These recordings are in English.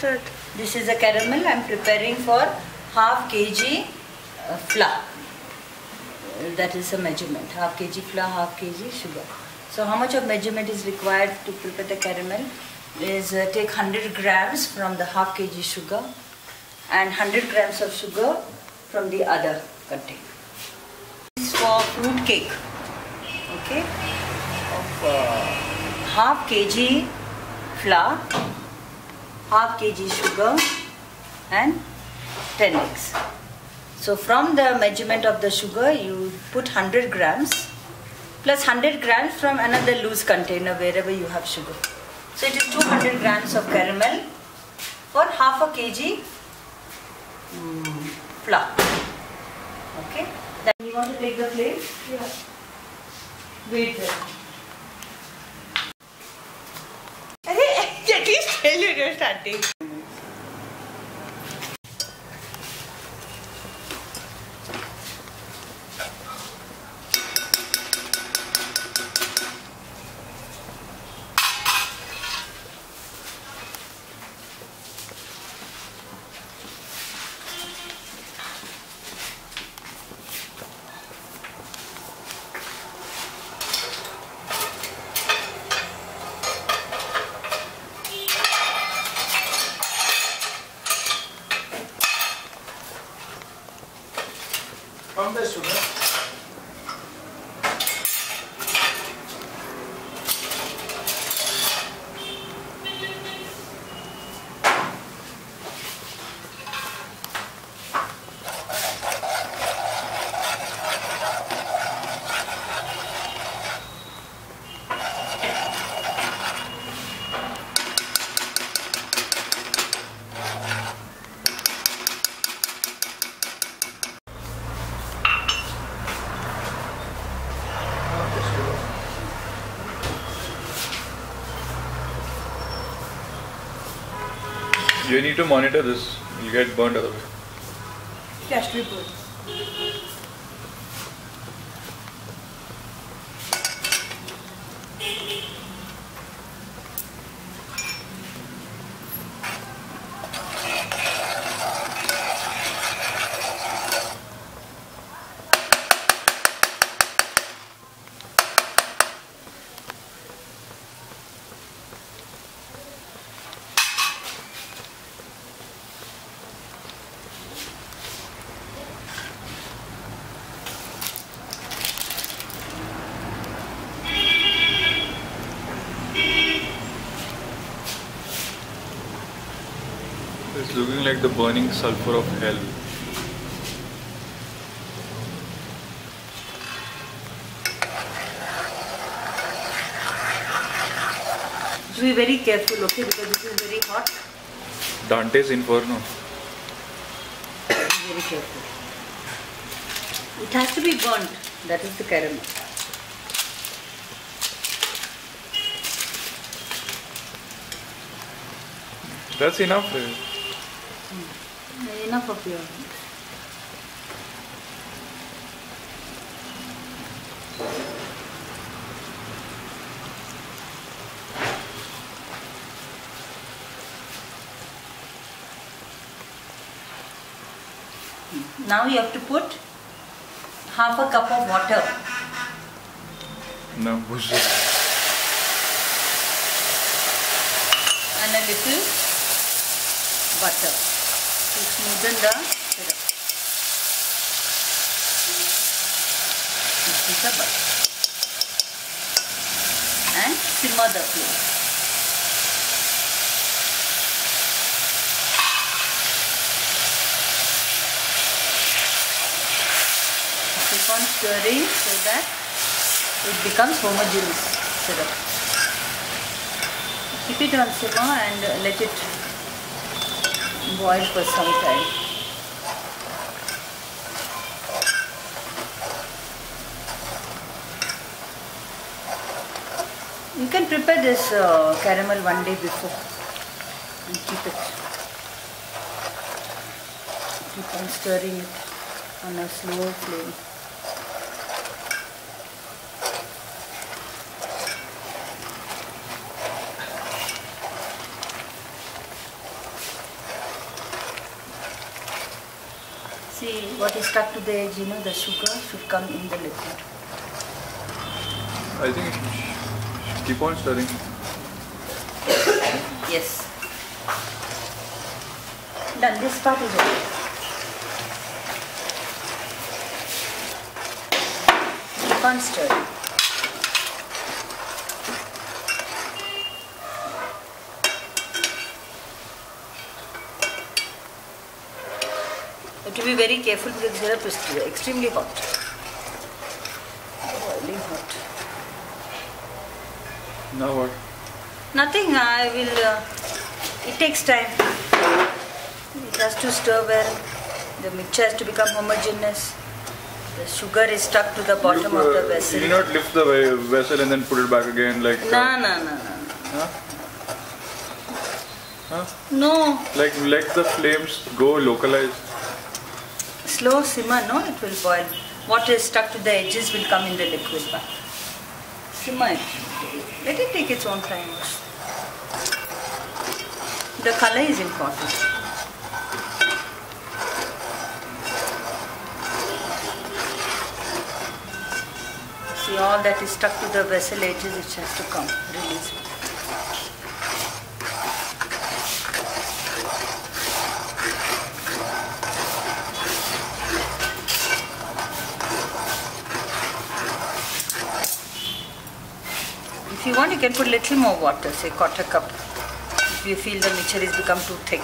start. This is a caramel I am preparing for half kg flour. That is a measurement. Half kg flour, half kg sugar. So how much of measurement is required to prepare the caramel? Is take 100 grams from the half kg sugar and 100 grams of sugar from the other container. This is for fruit cake. Okay, of half kg flour, half kg sugar and 10 eggs. So from the measurement of the sugar you put 100 grams plus 100 grams from another loose container wherever you have sugar. So it is 200 grams of caramel for half a kg flour. Okay. Then you want to take the plate? Yeah. Wait there. At least tell you you're starting. From the sugar. You need to monitor this. You get burnt otherwise. It has to be good. It's looking like the burning sulfur of hell. So be very careful, okay, because this is very hot. Dante's Inferno. Be very careful. It has to be burnt. That is the caramel. That's enough. Enough of your. Now you have to put half a cup of water. No, bullshit. And a little butter to smoothen the syrup. This is the butter. And simmer the flame. Keep on stirring so that it becomes homogeneous syrup. Keep it on simmer and let it boil for some time. You can prepare this caramel one day before and keep it. Keep on stirring it on a slow flame. See what is stuck to the edge, you know, the sugar should come in the liquid. I think you should keep on stirring. Yes. Done. This part is okay. Keep on stirring. You have to be very careful because syrup is extremely hot. Boiling hot. Now what? Nothing. I will. It takes time. It has to stir well. The mixture has to become homogeneous. The sugar is stuck to the bottom of the vessel. You not lift the vessel and then put it back again like. No. Huh? Huh? No. Like let the flames go localized. Slow simmer, no? It will boil. What is stuck to the edges will come in the liquid bath. Simmer it. Let it take its own time. The color is important. See, all that is stuck to the vessel edges, it has to come. Release it. If you want, you can put little more water, say quarter cup, if you feel the mixture has become too thick.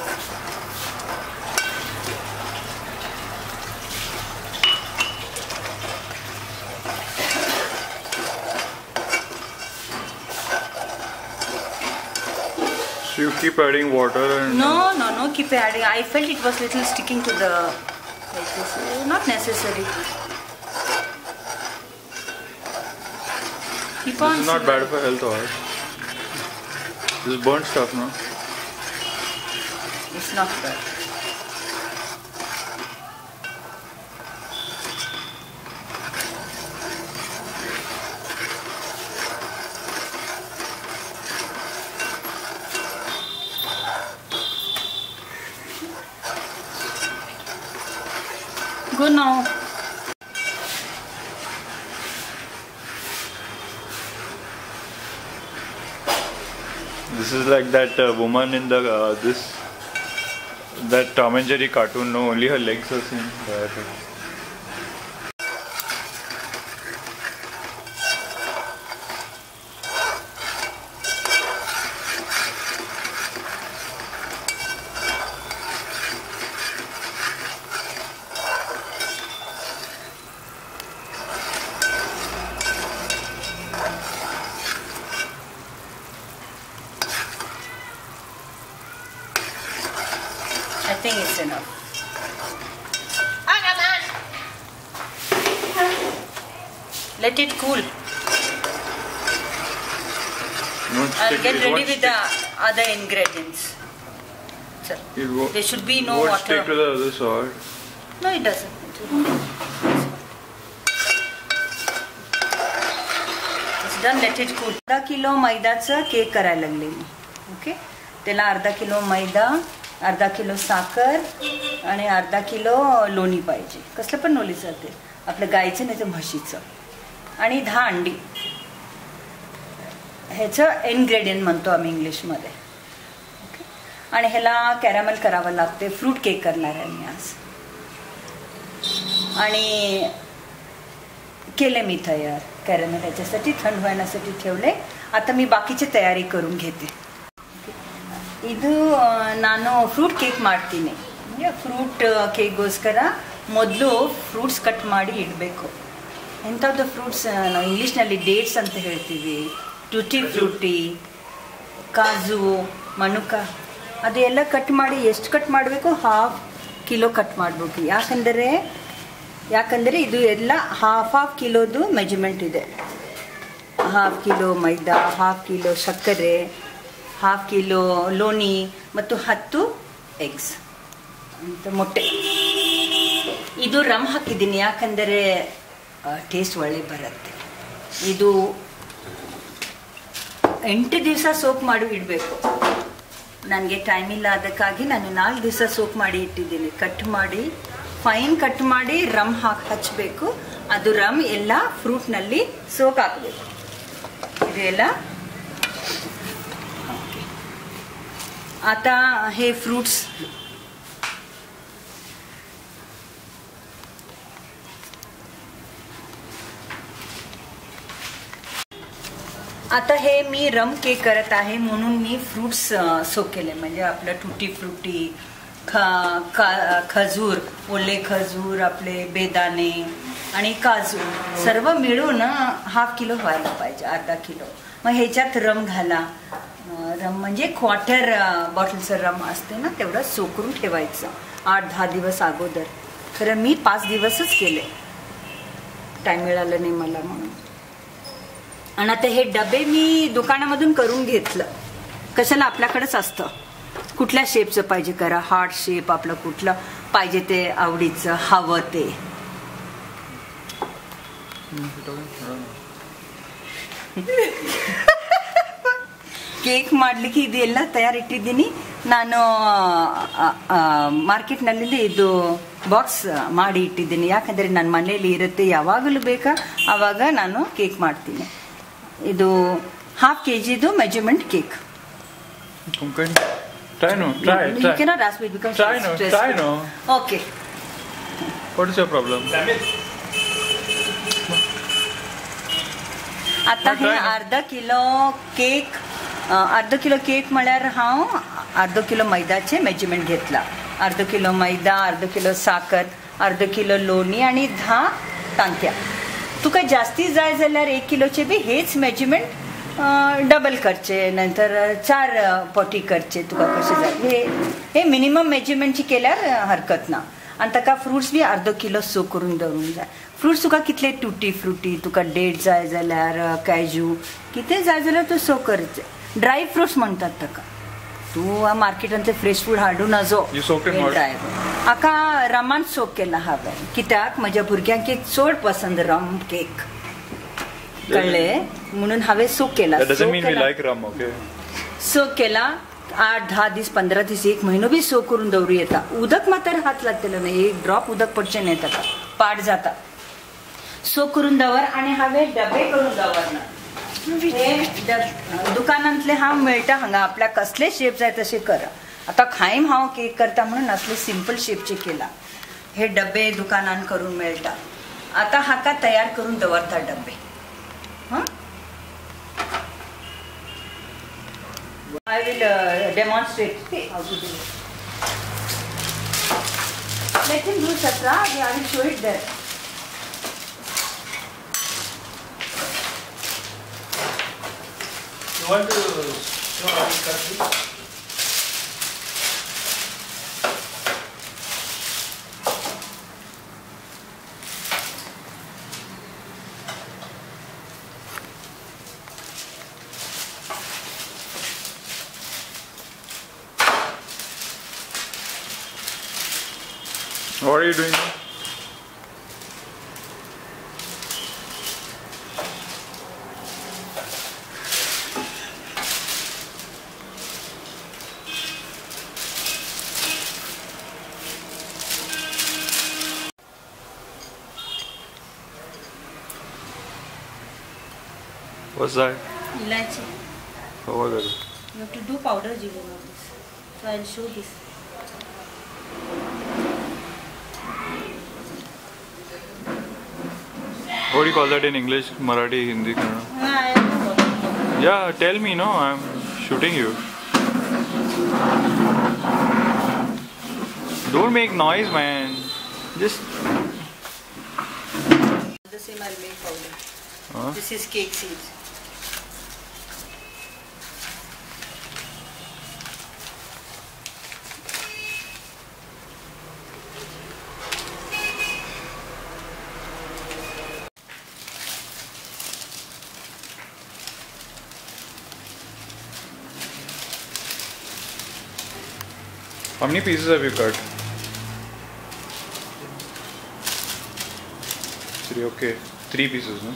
So you keep adding water and. No, keep adding. I felt it was little sticking to the edges. Not necessary. Keep on. This is not bad for health, or this is burnt stuff, no? It's not bad. Go now. This is like that woman in the that Tom and Jerry cartoon. No, only her legs are seen. I think it's enough. Let it cool. I'll get ready with the other ingredients. Sir, there should be no water. water. Stick to the other side. No, it doesn't. It's done. Let it cool. अर्धा kilo मैदाचं cake करायला लागले मी. Okay. त्याला अर्धा kilo मैदा, अर्धा kilo साखर आणि अर्धा किलो लोणी पाहिजे. कसलं पण लोणी चालते. आपलं गायचं नाही तर म्हशीचं. आणि 10 अंडी. ह्याचं इन्ग्रेडियंट म्हणतो आम्ही इंग्लिशमध्ये. ओके. आणि ह्याला कॅरामेल करावं लागते. फ्रूट केक करणार आहे मी आज. आणि केले मी तयार. कॅरामेल ह्याच्यासाठी थंड होण्यासाठी ठेवले. आता मी बाकीची तयारी करून घेते. ಇದು ನಾನು ಫ್ರೂಟ್ ಕೇಕ್ ಮಾಡ್ತೀನಿ. ಫ್ರೂಟ್ ಕೇಕ್ಗೋಸ್ಕರ ಮೊದಲು ಫ್ರೂಟ್ಸ್ ಕಟ್ ಮಾಡಿ ಇಡಬೇಕು. ಎಂಥದ್ದು ಫ್ರೂಟ್ಸ್ ನಾವು ಇಂಗ್ಲೀಷ್ನಲ್ಲಿ ಡೇಟ್ಸ್ ಅಂತ ಹೇಳ್ತೀವಿ. ಟುಟಿ ಫ್ರೂಟಿ, ಕಾಜು, ಮನುಕ ಅದೆಲ್ಲ ಕಟ್ ಮಾಡಿ ಎಷ್ಟು ಕಟ್ ಮಾಡಬೇಕು? ½ ಕಿಲೋ ಕಟ್ ಮಾಡಬೇಕು. ಯಾಕಂದರೆ ಇದು ಎಲ್ಲ ಹಾಫ್ ಕಿಲೋದು ಮೆಜರ್ಮೆಂಟ್ ಇದೆ. ½ ಕಿಲೋ ಮೈದಾ, ½ ಕಿಲೋ ಸಕ್ಕರೆ, ½ ಕಿಲೋ ಲೋಣಿ ಮತ್ತು 10 ಎಗ್ಸ್ ಅಂತ ಮೊಟ್ಟೆ. ಇದು ರಮ್ ಹಾಕಿದ್ದೀನಿ ಯಾಕಂದರೆ ಟೇಸ್ಟ್ ಒಳ್ಳೆ ಬರುತ್ತೆ. ಇದು 8 ದಿವಸ ಸೋಪ್ ಮಾಡಿ ಇಡಬೇಕು. ನನಗೆ ಟೈಮ್ ಇಲ್ಲ, ಅದಕ್ಕಾಗಿ ನಾನು 4 ದಿವಸ ಸೋಪ್ ಮಾಡಿ ಇಟ್ಟಿದ್ದೀನಿ. ಕಟ್ ಮಾಡಿ ಫೈನ್ ಕಟ್ ಮಾಡಿ ರಮ್ ಹಚ್ಚಬೇಕು. ಅದು ರಮ್ ಎಲ್ಲ ಫ್ರೂಟ್ನಲ್ಲಿ ಸೋಕ್ ಹಾಕಬೇಕು. ಇದೆಲ್ಲ आता हे फ्रूट्स आता हे मी रम केक करत आहे म्हणून मी फ्रूट्स सोक केले. म्हणजे आपलं टुटी फ्रुटी, खजूर, ओले खजूर, आपले बेदाणे आणि काजू सर्व मिळून 1/2 किलो व्हायला पाहिजे, अर्धा किलो. मग ह्याच्यात रम घाला. रम म्हणजे क्वार्टर बॉटलचं रम असते ना, तेवढं सोकरून ठेवायचं 8-10 दिवस अगोदर. खरं मी 5 दिवसच केले, टाइम मिळाला नाही मला म्हणून. आणि आता हे डबे मी दुकानामधून करून घेतलं. कशाला, आपल्याकडेच असतं. कुठल्या शेपचं पाहिजे करा, हार्ट शेप, आपलं कुठलं पाहिजे ते आवडीचं हवं ते. ಕೇಕ್ ಮಾಡಲಿಕ್ಕೆ ಇದೆಲ್ಲ ತಯಾರು ಇಟ್ಟಿದ್ದೀನಿ ನಾನು. ಮಾರ್ಕೆಟ್ನಲ್ಲಿಂದ ಇದು ಬಾಕ್ಸ್ ಮಾಡಿ ಇಟ್ಟಿದ್ದೀನಿ. ಯಾಕಂದರೆ ನನ್ನ ಮನೆಯಲ್ಲಿ ಇರುತ್ತೆ, ಯಾವಾಗಲೂ ಬೇಕಾ ಆವಾಗ ನಾನು ಕೇಕ್ ಮಾಡ್ತೀನಿ. ಇದು 1/2 kg measurement cake. You cannot ask me because try no. Okay. What is your problem? आता हे अर्धा किलो केक म्हळ्यार हांव अर्धो किलो मैदाचे मेजरमेंट घेतला. अर्धो किलो मैदा, अर्धो किलो साखर, अर्धो किलो लोणी आणि 10 तांत्या. तुका जास्ती जाय जाल्यार 1 किलोचे बी हेच मेजरमेंट डबल करचे, नंतर 4 पोटी करचे, तुका कशें जाय. हे मिनिमम मेजरमेंटची केल्यार हरकत ना. आणि ताका फ्रुट्स बी अर्धो किलो सो करून दवरूंक जाय. फ्रुट्स तुका कितले टुटी फ्रुटी, तुका डेट जाय जाल्यार कॅजू, कितें जाय जाल्यार तूं सो करचें. ड्राय फ्रुट्स म्हणटात ताका. तूं मार्केटांतले फ्रेश फूड हाडूं नजो. ड्राय हाका रमान सोक केला हांवें. कित्याक म्हज्या भुरग्यांक एक चड पसंद रम केक, कळ्ळें, म्हणून हांवें सोक केला. सोक केला 8-10 दीस, 15 दीस, 1 म्हयनो बी सोक करून दवरूं येता. उदक मात्र हात लागतलो न्हय, 1 ड्रॉप उदक पडचें न्हय, ताका पाड जाता. सोक करून दवर. आणि हांवें डबे करून दवरना. हे दुकानांतले हांव मेळटा हांगा, आपल्याक कसले शेप जाय तशें करा. आता खायम हांव केक करता म्हणून असले सिंपल शेपचे केला. हे डबे दुकानान करून मेळटा. आता हाका तयार करून दवरता डबे. I will demonstrate how to do it. Let him do Satra. I will show it there. You want to show how you cut it? What are you doing now? What's that? Ilachi. Oh, what is it? You have to do powder jiva of this. So I'll show this. What do you call that in English, Marathi, Hindi, Kannada? I don't know. Yeah, tell me, no, I'm shooting you. Don't make noise, man. Just. The same I'll make powder. Huh? This is cake seeds. How many pieces have you cut? 3, okay. 3 pieces, no?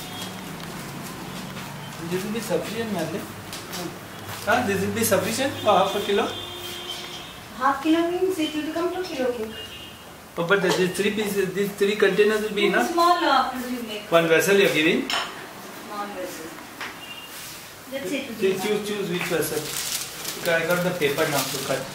This will be sufficient, madam. This will be sufficient for 1/2 kilo? 1/2 kilo means it will become 2 kilo cake. Oh, but these three pieces, these three containers will be enough. Small after you make One vessel you're giving. small vessel. That's it. Choose which vessel. Okay, I got the paper now to cut.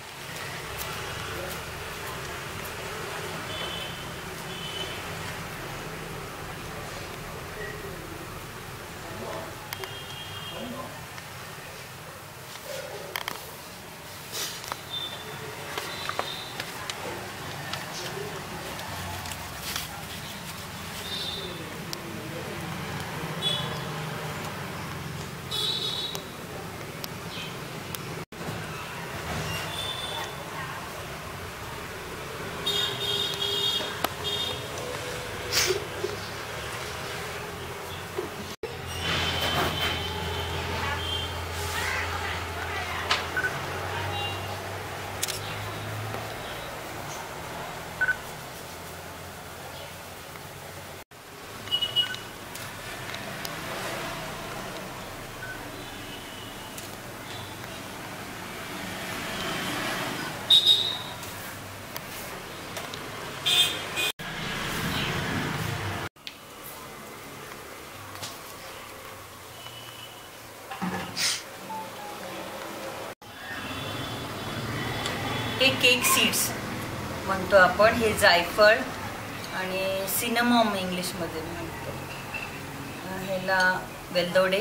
हे cake seeds म्हणतो आपण, हे जायफळ आणि cinnamon इंग्लिशमध्ये म्हणतो. ह्याला वेलदोडे,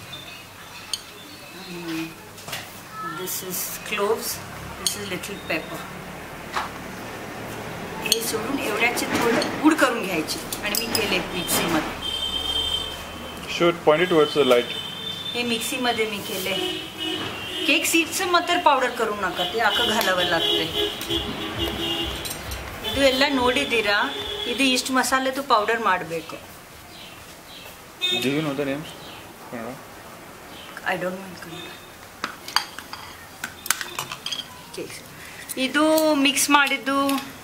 this is cloves, this is little pepper. हे सोडून एवढ्याचे थोडं पूड करून घ्यायचे आणि मी केले मिक्सीमध्ये. Should point it towards the light. हे मिक्सीमध्ये मी केले. केक सीड्सचं मात्र पावडर करू नका, ते आखं घालावं लागते. ಇದು ಎಲ್ಲ ನೋಡಿದ್ದೀರಾ, ಇದು ಇಷ್ಟು ಮಸಾಲೆದು ಪೌಡರ್ ಮಾಡಬೇಕು. Do you know the names? Kannada? I don't know Kannada. ಇದು ಮಿಕ್ಸ್ ಮಾಡಿದ್ದು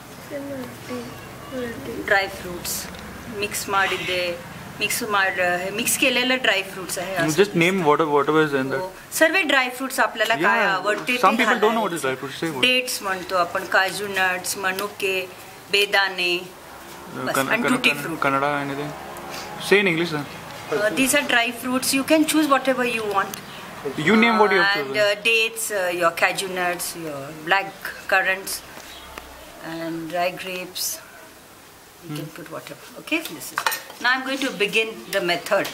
ಡ್ರೈ ಫ್ರೂಟ್ಸ್ ಮಿಕ್ಸ್ ಮಾಡಿದ್ದೆ. मिक्स केलेलं ड्राय फ्रुट्स आहे. Just name whatever is in that. सर्व ड्राय फ्रुट्स आपल्याला काय आवडते. Some people don't know what is dry fruits. Say what. Dates म्हणतो आपण, काजू नट्स, मनुके, बेदाणे, and tutti fruit. Kannada, anything? Say in English then. These are dry fruits. You can choose whatever you want. You name what you have And chosen. dates, your cashew nuts, your black currants, and dry grapes. You can put whatever. Okay, this is. Now I'm going to begin the method.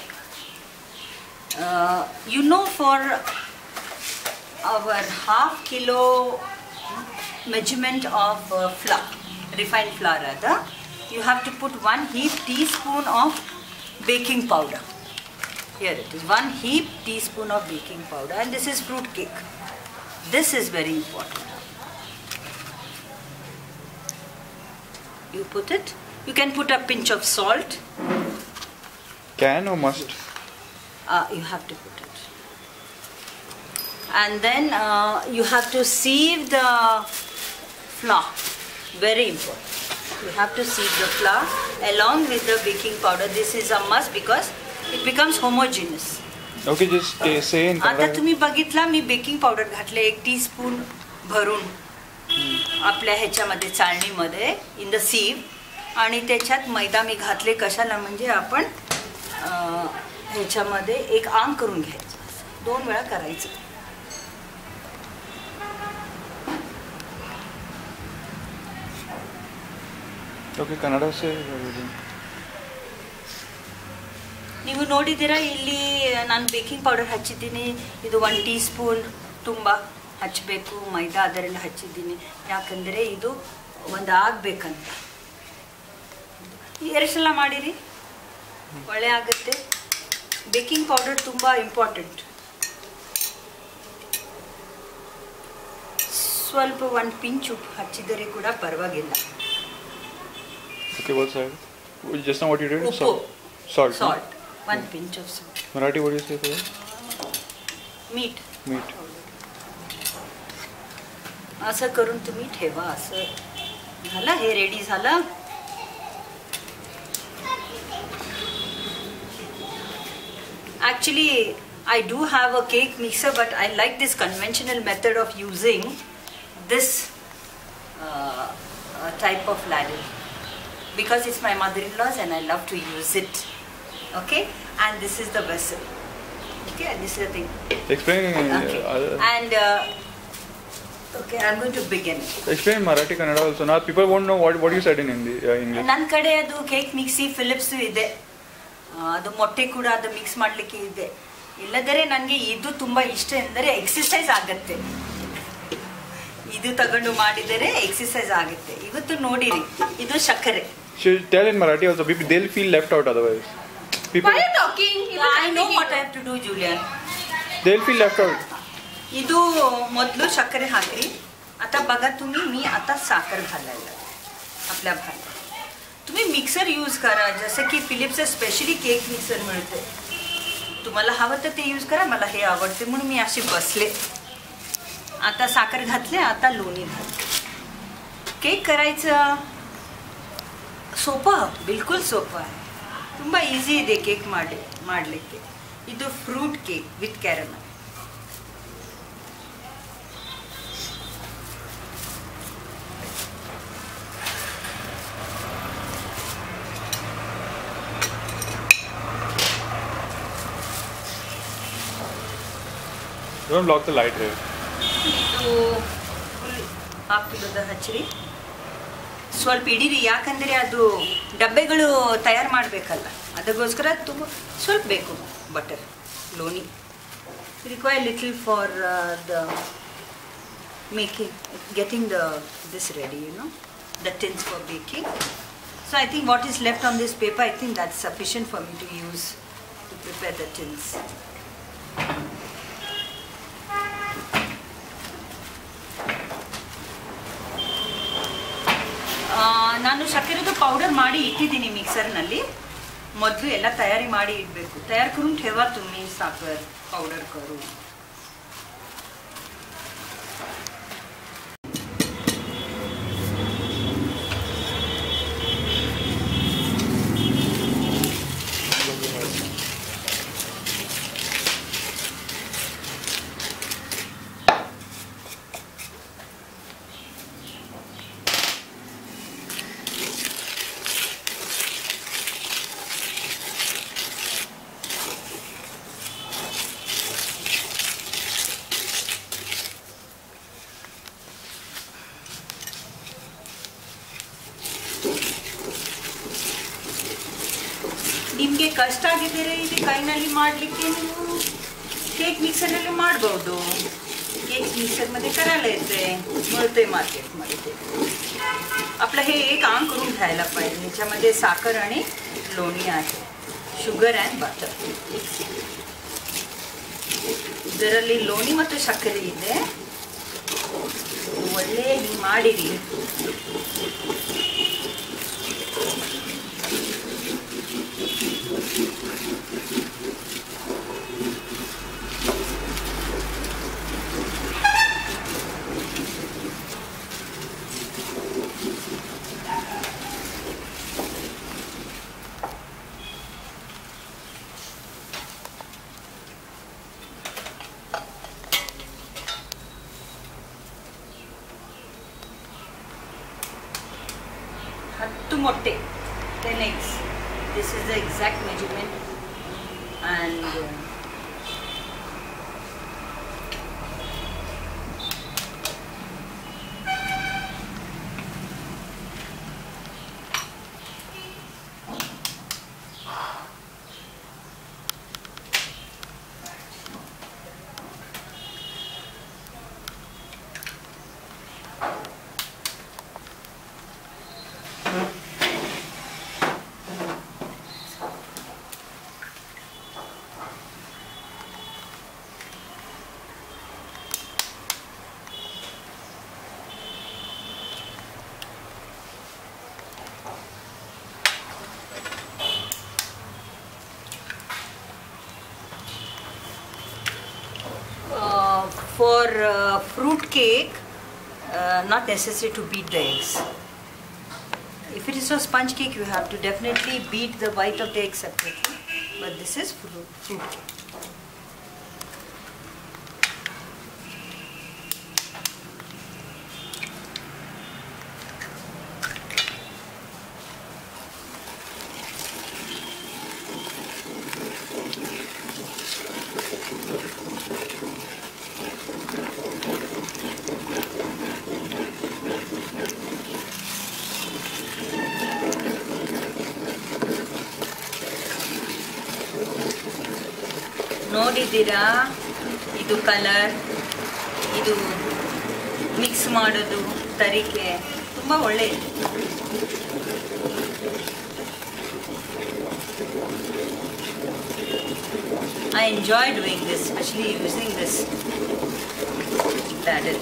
You know, for our half kilo measurement of flour, refined flour rather, you have to put 1 heap teaspoon of baking powder. Here it is, 1 heap teaspoon of baking powder, and this is fruit cake. This is very important. You put it. You can put a pinch of salt. Can or must? You have to put it. And then you have to sieve the flour. Very important. You have to sieve the flour along with the baking powder. This is a must because it becomes homogeneous. Okay, just say in आता Kannada. तुम्ही बघितला मी baking powder घातले 1 teaspoon भरून आपल्या ह्याच्यामध्ये चाळणीमध्ये in the सीव, आणि त्याच्यात मैदा मी घातले. कशाला म्हणजे आपण ह्याच्यामध्ये एक आंग करून घ्यायचं, 2 वेळा करायचं. Okay, Kannada say. ನೀವು ನೋಡಿದ್ದೀರಾ ಇಲ್ಲಿ ನಾನು ಬೇಕಿಂಗ್ ಪೌಡರ್ ಹಚ್ಚಿದ್ದೀನಿ. ಇದು 1 ಟೀಸ್ಪೂನ್ ತುಂಬ ಹಚ್ಚಬೇಕು, ಮೈದಾ ಅದರಲ್ಲಿ ಹಚ್ಚಿದ್ದೀನಿ. ಯಾಕಂದರೆ ಇದು ಒಂದು ಆಗಬೇಕಂತ. ಎರಡು ಸಲ ಮಾಡಿರಿ, ಒಳ್ಳೆ ಆಗುತ್ತೆ. ಬೇಕಿಂಗ್ ಪೌಡರ್ ತುಂಬ ಇಂಪಾರ್ಟೆಂಟ್. ಸ್ವಲ್ಪ 1 ಪಿಂಚ್ ಉಪ್ಪು ಹಚ್ಚಿದರೆ ಕೂಡ ಪರವಾಗಿಲ್ಲ. Okay, what side? Just now what you did? ಉಪ್ಪು, Salt. Salt, 1 pinch of salt. Marathi, what do you say for that? मीठ. Meat. असं करून तुम्ही ठेवा. असं झालं, हे रेडी झालं. Actually, I do have a cake mixer, but I like this conventional method of using this type of ladle because it's my mother-in-law's and I love to use it. Okay, and this is the vessel. Okay, and this is the thing. Explain. Okay, and okay, I'm going to begin. Explain Marathi, Kannada also. Now people won't know what you said in Hindi, English. ನನ್ನ ಕಡೆ ಅದು cake mixie Philips ಇದೆ, ಅದು ಮೊಟ್ಟೆ ಕೂಡ ಅದು mix ಮಾಡಲಿಕ್ಕೆ ಇದೆ. ಇಲ್ಲದರೆ ನನಗೆ ಇದು ತುಂಬ ಇಷ್ಟ ಎಂದರೆ ಎಕ್ಸಸೈಸ್ ಆಗುತ್ತೆ. ಇದು ತಗೊಂಡು ಮಾಡಿದರೆ ಎಕ್ಸಸೈಸ್ ಆಗುತ್ತೆ. ಇವತ್ತು ನೋಡಿರಿ, ಇದು ಸಕ್ಕರೆ. Tell in Marathi also. People they'll feel left out otherwise. People. Why are you talking? I know what I have to do, Julian. They'll feel left out. ಇದು ಮೊದಲು ಸಕ್ಕರೆ हाकरी. आता बघा तुम्ही, मी आता साखर घालायला आपल्या भात. तुम्ही मिक्सर यूज करा, जसं की फिलिप्सचं स्पेशली केक मिक्सर मिळते. तुम्हाला हवं तर ते यूज करा. मला हे आवडते म्हणून मी अशी बसले. आता साखर घातले, आता लोणी घातले. केक करायचं सोपं, बिलकुल सोपं आहे. ತುಂಬ ಈಸಿ ಇದೆ ಕೇಕ್ ಮಾಡಲಿಕ್ಕೆ. ಇದು fruit cake with caramel. Don't block the light here. ಇದು ಫುಲ್ ಹಾಫ್ ಕಿಲೋದ ಹಚ್ಚಿರಿ. ಸ್ವಲ್ಪ ಇಡೀರಿ, ಯಾಕಂದರೆ ಅದು ಡಬ್ಬೆಗಳು ತಯಾರು ಮಾಡಬೇಕಲ್ಲ, ಅದಕ್ಕೋಸ್ಕರ ತುಂಬ ಸ್ವಲ್ಪ ಬೇಕು butter. Loni require little for the making, getting this ready, the tins for baking. So I think what is left on this paper, I think that's sufficient for me to use to prepare the tins. ನಾನು ಸಕ್ಕರೆದು powder ಮಾಡಿ ಇಟ್ಟಿದ್ದೀನಿ ಮಿಕ್ಸರ್ನಲ್ಲಿ. ಮೊದಲು ಎಲ್ಲ ತಯಾರಿ ಮಾಡಿ ಇಡಬೇಕು. तयार करून ठेवा तुम्ही साखर पावडर करून. ನಿಮಗೆ ಕಷ್ಟ ಆಗಿದ್ದರೆ ಇದು ಕೈನಲ್ಲಿ ಮಾಡಲಿಕ್ಕೆ ನೀವು केक मिक्सरमध्ये ಮಾಡಬಹುದು. केक मिक्सरमध्ये करायला येते, मिळते मार्केटमध्ये ते. आपलं हे एक काम करून घ्यायला पाहिजे. ह्याच्यामध्ये साखर आणि लोणी आहे, ಶುಗರ್ ಆ್ಯಂಡ್ ಬಟರ್. ಇದರಲ್ಲಿ ಲೋಣಿ ಮತ್ತು ಸಕ್ಕರೆ ಇದೆ. ಒಳ್ಳೆಯಾಗಿ ಮಾಡಿರಿ. ಮೊಟ್ಟೆ 10 eggs. This is the exact measurement. And for fruit cake, not necessary to beat the eggs. If it is a sponge cake, you have to definitely beat the white of the egg separately. But this is fruit cake. ನೋಡಿದ್ದೀರಾ ಇದು colour, ಇದು mix ಮಾಡೋದು ತರಿಕೆ ತುಂಬ ಒಳ್ಳೆಯದು. I enjoy doing this, especially using this ladle.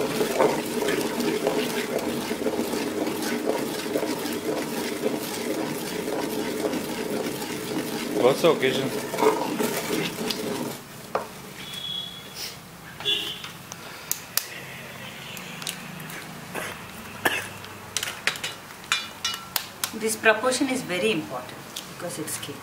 What's the occasion? This proportion is very important because it's cake.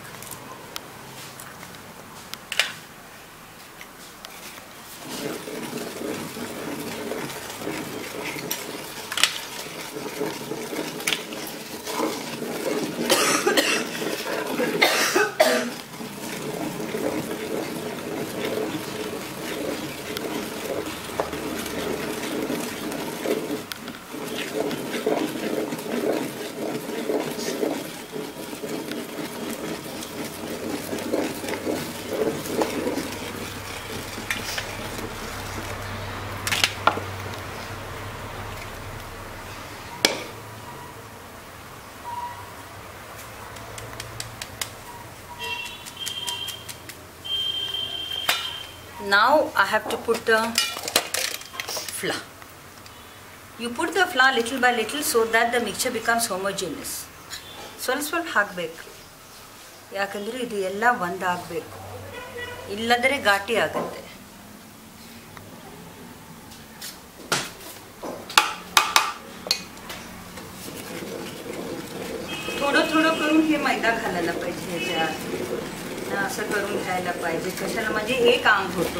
Now I have to put the flour. You put the flour little by little so that the mixture becomes homogeneous. ಸ್ವಲ್ಪ ಹಾಕಬೇಕು, ಯಾಕಂದರೆ ಇದು ಎಲ್ಲ ಒಂದಾಗಬೇಕು, ಇಲ್ಲದರೆ ಘಾಟಿ ಆಗುತ್ತೆ. थोडं थोडं करून हे मैदा घालायला पाहिजे ह्याच्यात, असं करून घ्यायला पाहिजे. कशाला म्हणजे एक अंग होतो.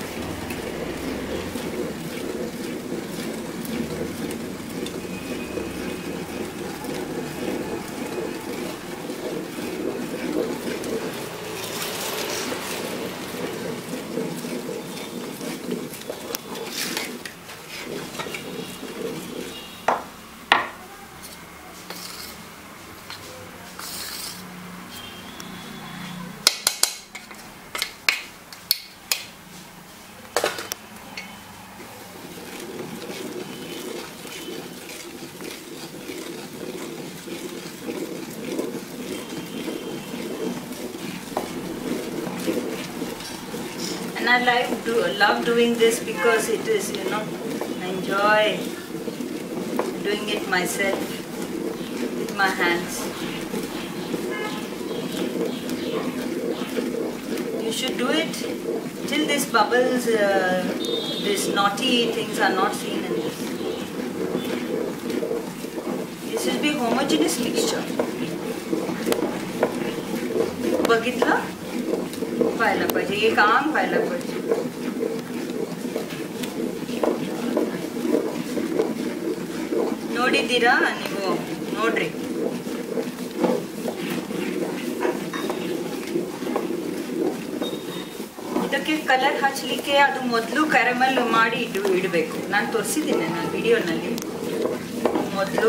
And I love doing this because it is, I enjoy doing it myself with my hands. You should do it till these bubbles, these naughty things are not seen in this. This will be homogeneous mixture. बघितलं? व्हायला पाहिजे, एक अंग व्हायला पाहिजे. ನೋಡಿದ್ದೀರಾ ನೀವು? ನೋಡ್ರಿ, ಇದಕ್ಕೆ ಕಲರ್ ಹಚ್ಚಲಿಕ್ಕೆ ಅದು ಮೊದಲು ಕ್ಯಾರಮಲ್ ಮಾಡಿ ಇಡಬೇಕು. ನಾನು ತೋರಿಸಿದ್ದೀನಿ ನನ್ನ ವಿಡಿಯೋನಲ್ಲಿ ಮೊದಲು.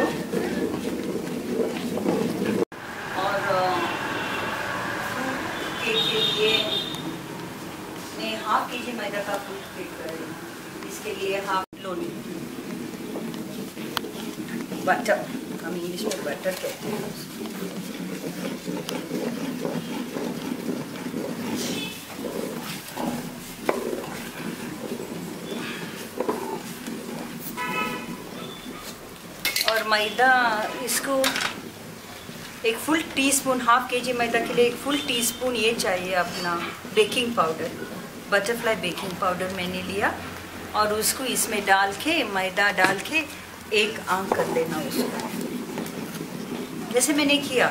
मैं हाफ kg मैदा का फ्रूट केक कर रही हूँ. इसके लिए हाफ लोनी बटर, हम इंग्लिश में बटर कहते हैं. और मैदा, इसको एक फुल टीस्पून, हाफ केजी मैदा के लिए एक फुल टीस्पून ये चाहिए अपना baking powder, butterfly baking powder मैंने लिया. और उसको इसमें डाल के, मैदा डाल के एक आंख कर लेना उसको, जैसे मैंने किया.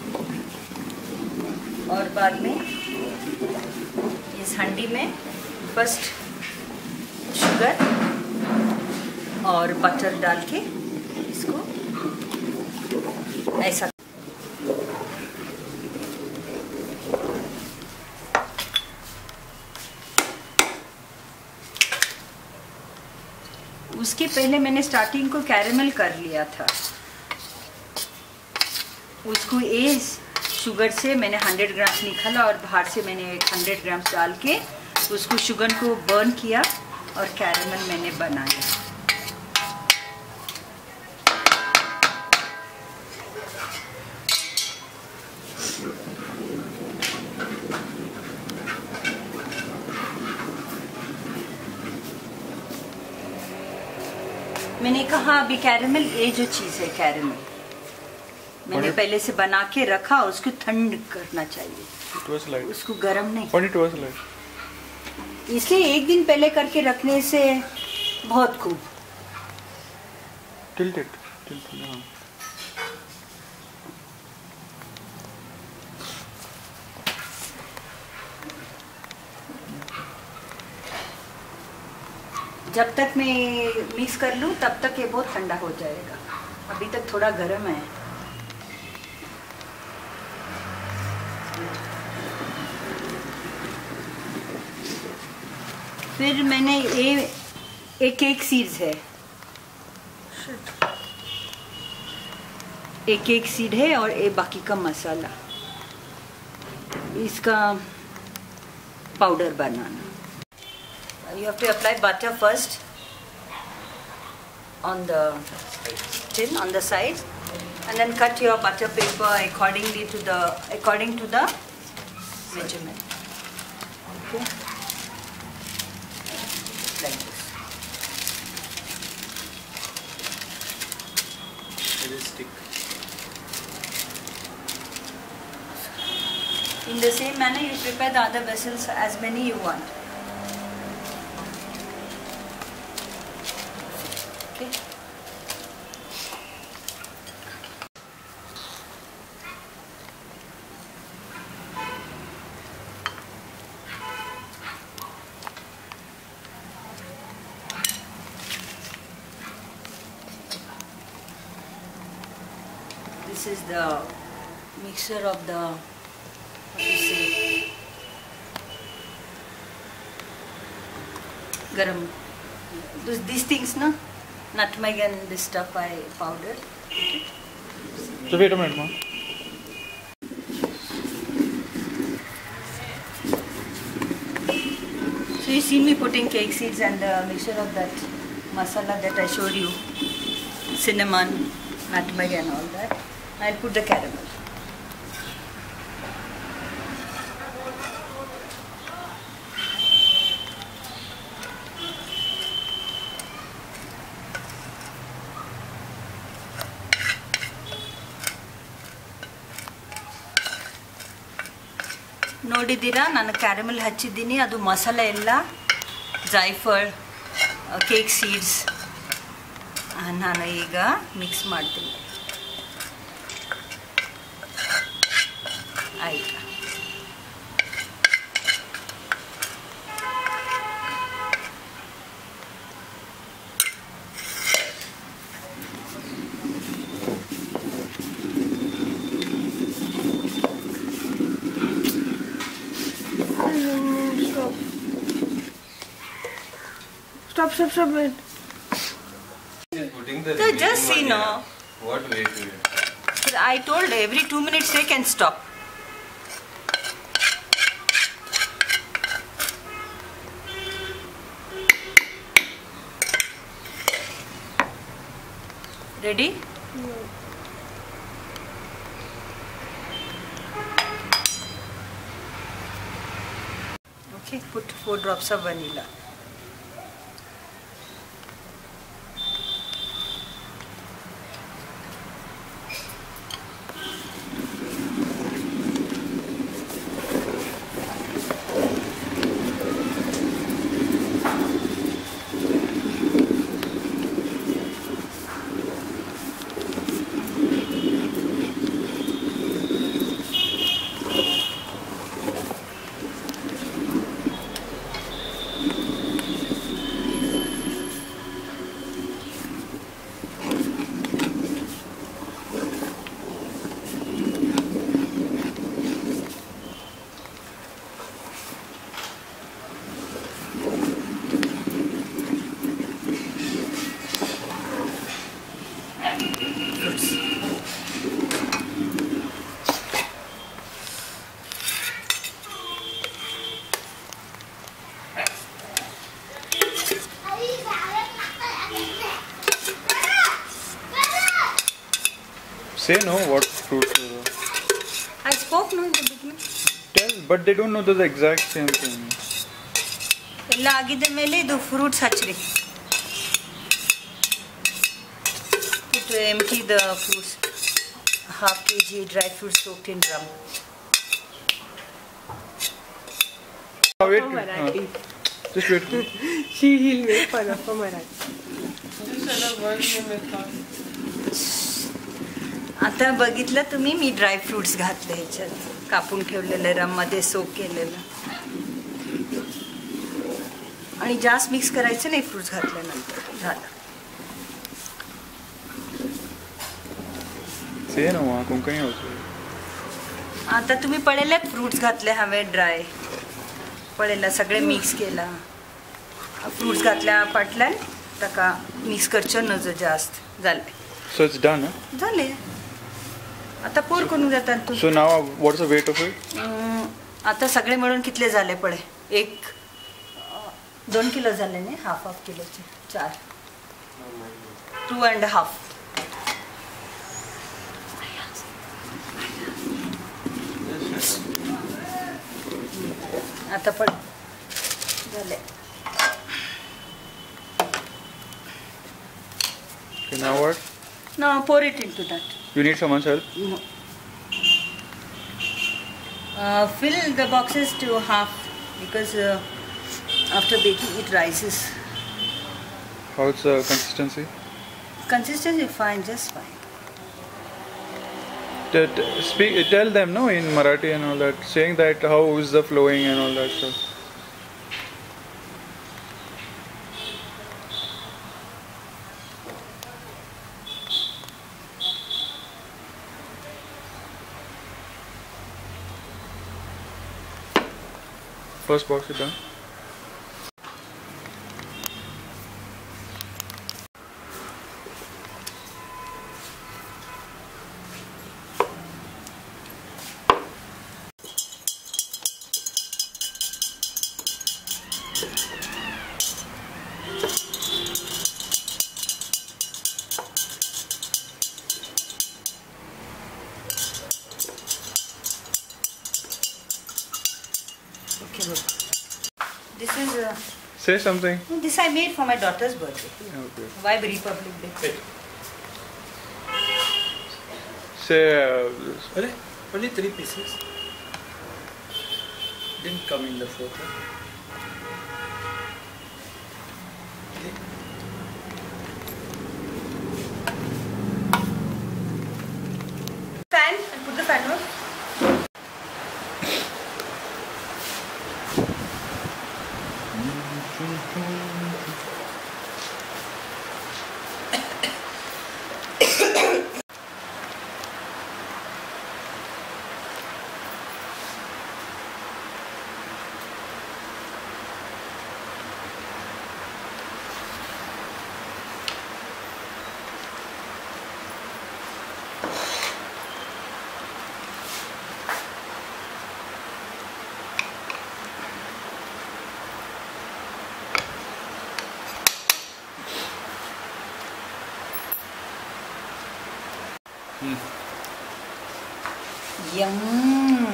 और बाद में इस हंडी में फर्स्ट शुगर और बटर डाल के इसको ऐसा. उसके पहले मैंने स्टार्टिंग को कैरेमल कर लिया था. उसको शुगर से मैंने 100 ग्राम्स निकाला और बाहर से मैंने 100 ग्राम्स डाल के उसको शुगर को बर्न किया और कैरेमल मैंने बनाया। मैंने कहा अभी कैरेमल, ये जो चीज़ है कैरेमल मैंने पहले से बना के रखा, उसको ठंड करना चाहिए, उसको गर्म नहीं। इसलिए एक दिन पहले करके रखने से बहुत खूब जब तक मैं मिक्स कर लूँ तब तक ये बहुत ठंडा हो जाएगा। अभी तक थोड़ा गर्म है। फिर मैंने ये एक सीड्स है, एक सीड है और ये बाकी का मसाला, इसका पाउडर बनाना। You have to apply butter first on the tin, on the sides, and then cut your butter paper according to the measurement. Okay, like this. It is thick. In the same manner, you prepare the other vessels as many you want. Okay. This is the mixture of the, what to say, garam. These things, no? Nutmeg and this stuff I powdered. So wait a minute, ma'am. So you see me putting cake seeds and the mixture of that masala that I showed you, cinnamon, nutmeg and all that. I'll put the caramel. ನೋಡಿದ್ದೀರಾ ನಾನು caramel ಹಚ್ಚಿದ್ದೀನಿ, ಅದು ಮಸಾಲೆ ಎಲ್ಲ ಜಾಯ್ಫಲ್, cake seeds ನಾನು ಈಗ mix ಮಾಡ್ತೀನಿ. ಆಯ್ತು. Stop. Putting the So just see, no. What way to it? I told every 2 minutes they can stop. Ready? No. Okay, put 4 drops of vanilla. Say no, what fruits are there? I spoke no in the beginning. Tell, but they don't know the exact same thing. ಎಲ್ಲ ಆಗಿದ ಮೇಲೆ ಇದು fruits ಹಚ್ಚ್ರಿ. Put empty the fruits. Half kg dry fruits soaked in rum. Wait. Marathi. Just wait. He'll make fun of a Marathi. आता बघितलं तुम्ही मी dry fruits घातले ह्याच्यात कापून ठेवलेले रममध्ये सोक केलेलं आणि जास्त मिक्स करायचं नाही फ्रुट्स घातल्यानंतर झालं. Say no, Konkani also. आता तुम्ही पळेले फ्रुट्स घातले हवे ड्राय पळेला सगळे मिक्स केला फ्रुट्स घातल्या पाटल्यान ताका मिक्स करचो नजो जास्त झाले. So it's done, huh? झाले आता पोर करून जातात तू. So now what's the weight of it? आता सगळे मिळून कितले झाले पळे 2 किलो झाले नाही हाफ किलोचे 4 2.5. आता पण झाले. Okay, now what? No, pour it into that. You need someone's help? No. Fill the boxes to half because after baking it rises. How's the consistency? Consistency fine, just fine. Tell them, no, in Marathi and all that, saying that how is the flowing and all that stuff. First box is done. Okay, look. This is Say something. this I made for my daughter's birthday. Okay. Why Republic Day? Say, Only 3 pieces. Didn't come in the photo. Fan and put the fan on. Yum.